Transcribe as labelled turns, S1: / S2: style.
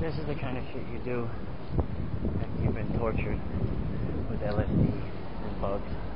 S1: This is the kind of shit you do after you've been tortured with LSD and bugs.